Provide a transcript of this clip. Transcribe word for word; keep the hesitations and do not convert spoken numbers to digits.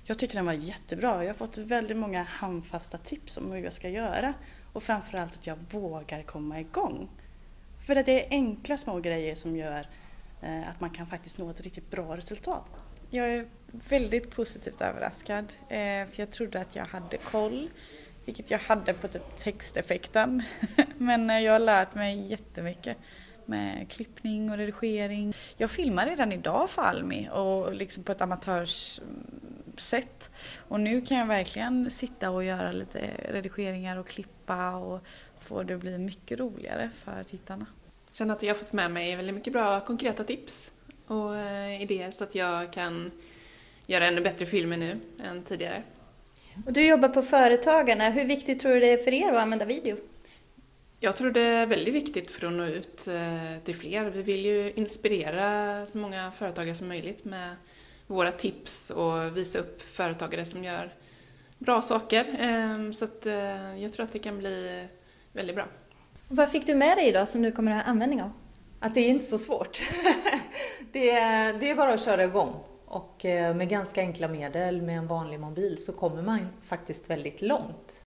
Jag tycker den var jättebra. Jag har fått väldigt många handfasta tips om hur jag ska göra. Och framförallt att jag vågar komma igång. För det är enkla små grejer som gör eh, att man kan faktiskt nå ett riktigt bra resultat. Jag är väldigt positivt överraskad. Eh, för jag trodde att jag hade koll. Vilket jag hade på typ texteffekten. Men jag har lärt mig jättemycket. Med klippning och redigering. Jag filmar redan idag för Almi och liksom på ett amatörssätt. Och nu kan jag verkligen sitta och göra lite redigeringar och klippa och få det att bli mycket roligare för tittarna. Jag känner att jag har fått med mig väldigt mycket bra konkreta tips och idéer så att jag kan göra ännu bättre filmer nu än tidigare. Och du jobbar på Företagarna. Hur viktigt tror du det är för er att använda video? Jag tror det är väldigt viktigt för att nå ut till fler. Vi vill ju inspirera så många företagare som möjligt med våra tips och visa upp företagare som gör bra saker. Så att jag tror att det kan bli väldigt bra. Vad fick du med dig idag som du kommer att ha användning av? Att det är inte så svårt. det, är, det är bara att köra igång. Och med ganska enkla medel med en vanlig mobil så kommer man faktiskt väldigt långt.